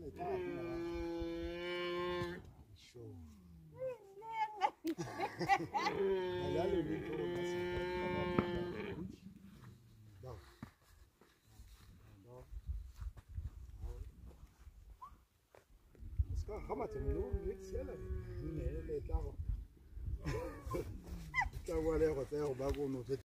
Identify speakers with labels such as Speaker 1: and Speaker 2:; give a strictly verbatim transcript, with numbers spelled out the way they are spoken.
Speaker 1: Chaud. Là, le lit pour le bon. Est-ce que comment tu me l'ouvres, vite, c'est là? Mais elle est là. Tu vas aller au terre au bas, on nous fait